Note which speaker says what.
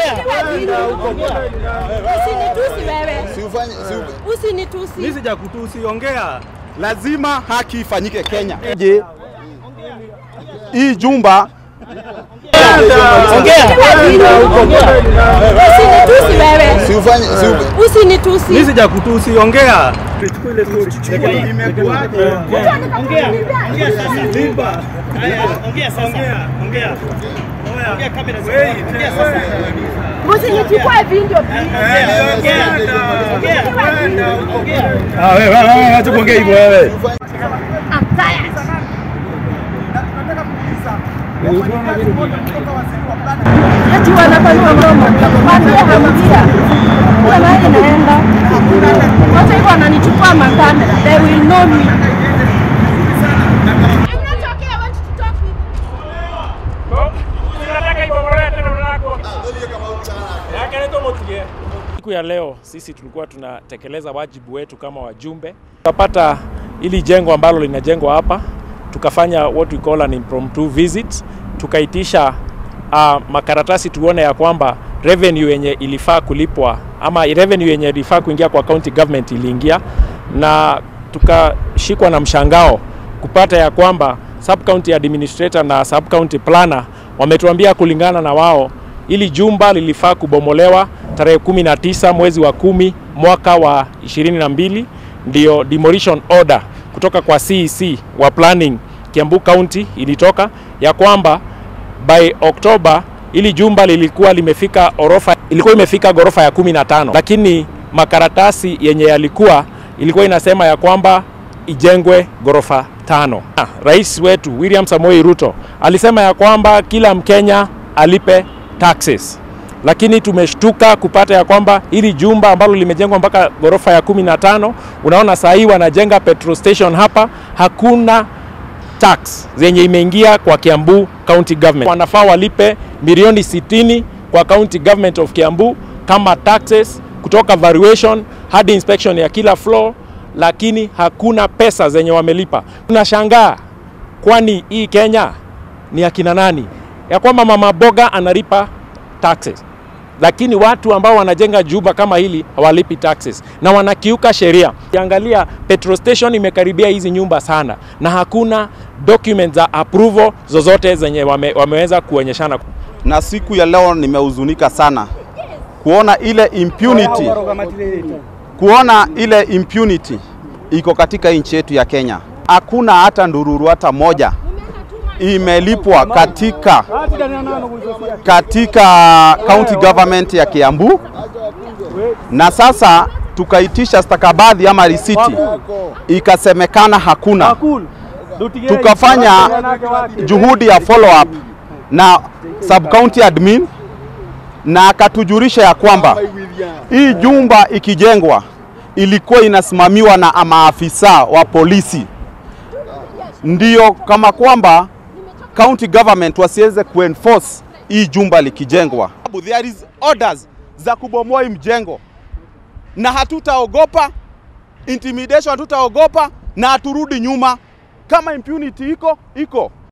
Speaker 1: Usinitusi wewe. Usinitusi.
Speaker 2: Mimi sijakutusi, ongea. Lazima haki ifanyike Kenya.
Speaker 3: Je, hii jumba
Speaker 1: Ongea. Usinitusi wewe. Usinitusi.
Speaker 2: Mimi sijakutusi, ongea.
Speaker 1: Usinichukue video
Speaker 2: Wewe acha kuongea hivyo wewe.
Speaker 1: Ati wanapanua mdomo. Watu wanaambia. Kuna inaenda. Wote hivyo wananichukua makamera. They will know me.
Speaker 4: Siku ya leo sisi tulikuwa tunatekeleza wajibu wetu kama wajumbe. Tukapata ili jengo ambalo linajengwa hapa, tukafanya what we call an impromptu visit. Tukaitisha makaratasi tuone ya kwamba revenue yenye ilifaa kulipwa ama revenue yenye ilifaa kuingia kwa county government iliingia, na tukashikwa na mshangao kupata ya kwamba sub county administrator na sub county planner wametuambia kulingana na wao ili jumba lilifaa kubomolewa tarehe 19 mwezi wa 10 mwaka wa 22, ndio demolition order kutoka kwa CEC wa planning Kiambu County ilitoka ya kwamba by October ili jumba ilikuwa imefika ghorofa ya 15, lakini makaratasi yenye ilikuwa inasema ya kwamba ijengwe ghorofa 5. Rais wetu William Samoei RUTO alisema ya kwamba kila Mkenya alipe taxes, lakini tumeshtuka kupata ya kwamba ili jumba ambalo limejengwa mpaka ghorofa ya 15, unaona saa hii wanajenga petrol station hapa, hakuna tax zenye imeingia kwa Kiambu County Government. Wanafaa walipe milioni 60 kwa County Government of Kiambu kama taxes, kutoka valuation hadi inspection ya kila floor, lakini hakuna pesa zenye wamelipa. Tunashangaa, kwani hii Kenya ni akina nani? Ya kwamba mama boga analipa taxes, lakini watu ambao wanajenga jumba kama hili hawalipi taxes na wanakiuka sheria. Ukiangalia petrol station imekaribia hizi nyumba sana na hakuna documents za approval zozote zenye wameweza kuonyeshana.
Speaker 3: na siku ya leo nimehuzunika sana kuona ile impunity iko katika nchi yetu ya Kenya. Hakuna hata ndururu hata moja imelipwa katika county government ya Kiambu, na sasa tukaitisha stakabadhi ama risiti, ikasemekana hakuna. Tukafanya juhudi ya follow up na sub county admin, na akatujulisha ya kwamba hii jumba ikijengwa ilikuwa inasimamiwa na maafisa wa polisi, ndio kama kwamba county government wasiweze kuenforce hii jumba likijengwa. There is orders za kubomoa mjengo, na hatutaogopa intimidation, hatutaogopa na haturudi nyuma. Kama impunity iko